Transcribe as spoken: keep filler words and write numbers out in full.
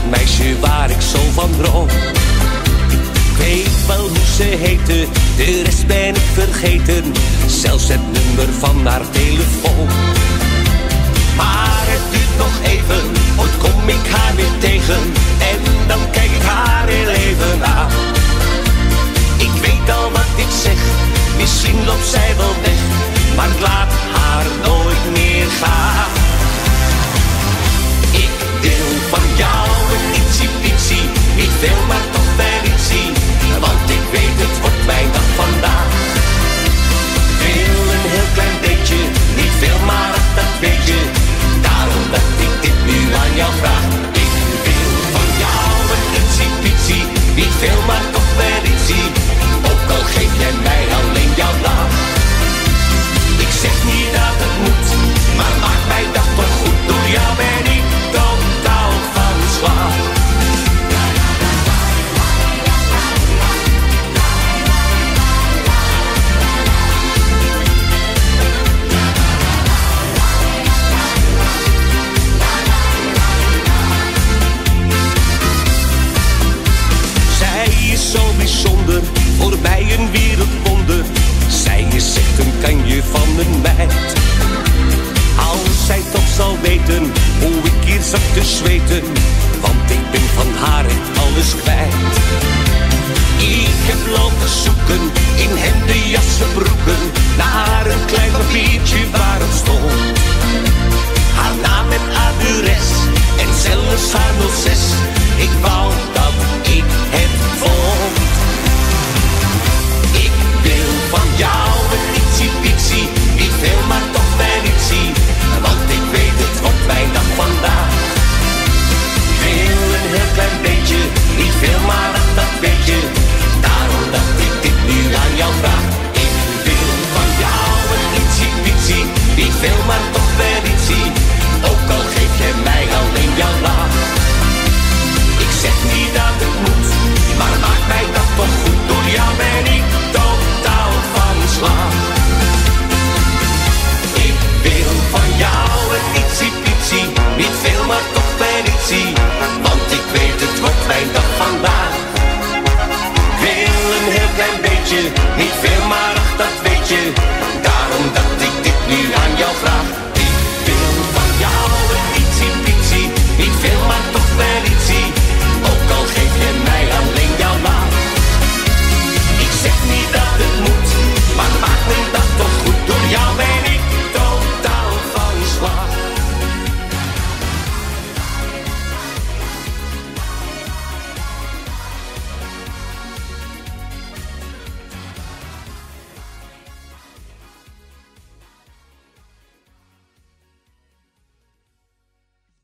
dat meisje waar ik zo van droom. Ik weet wel hoe ze heette, de rest ben ik vergeten. Zelfs het nummer van haar telefoon. Maar het duurt nog even, ooit kom ik haar weer tegen. En dan kijk ik haar heel even aan. Ik weet al wat ik zeg, misschien loopt zij wel weg, maar ik laat haar nooit meer gaan. Ik wil van jou een ietsiepietsie, niet veel maar toch wel ietsie, want ik weet het wordt mijn dag vandaag. Ik wil een heel klein beetje, niet veel maar ach, dat weet je, daarom dat ik dit nu aan jou vraag. Ik wil van jou een ietsiepietsie, niet veel maar toch wel ietsie, ook al geef jij mij alleen jouw naam. Ik zeg niet dat het moet, maar maak mijn dag toch goed, door jou ben ik totaal van slag. Zij is zo bijzonder, voor mij een wereldwonder. Zij is echt een kanje van een meid. Als zij toch zal weten hoe ik hier zat te zweten,